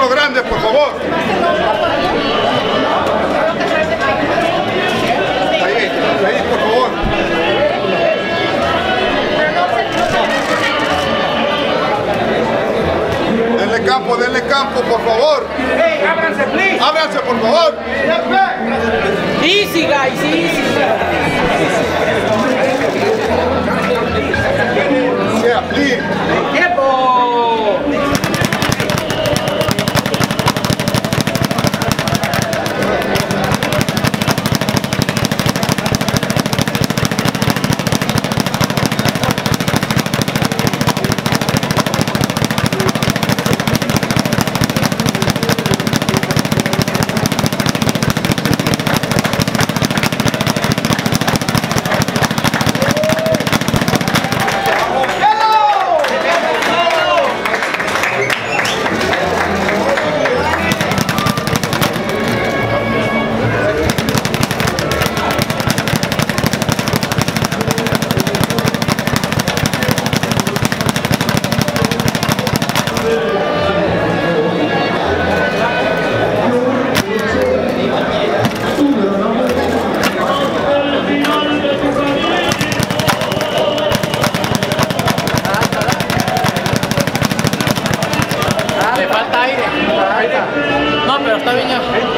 poquito grande, por favor. Ahí, por favor. Denle campo, por favor. Hey, ábranse, please. Ábranse, por favor. Easy, guys, easy. Yeah, please. ¡Tiempo! No, pero está bien ya.